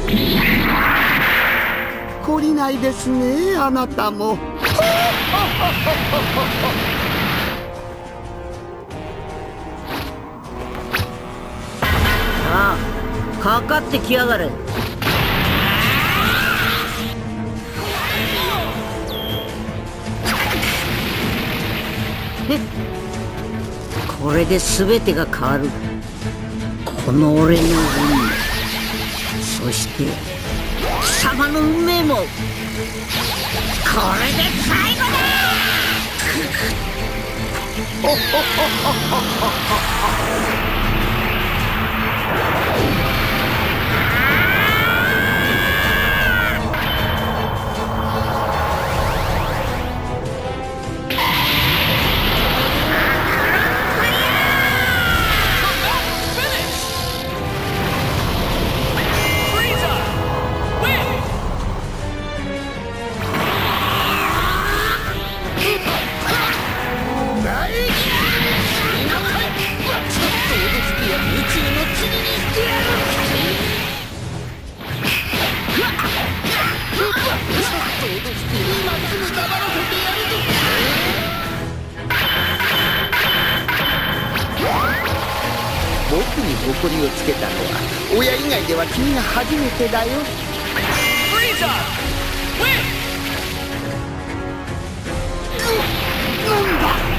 懲りないですね、あなたも。 ああ、かかってきやがる。これで全てが変わる。この俺の運命、そして貴様の運命も。これで最後だ。 僕に誇りをつけたのは親以外では君が初めてだよ。なんだ。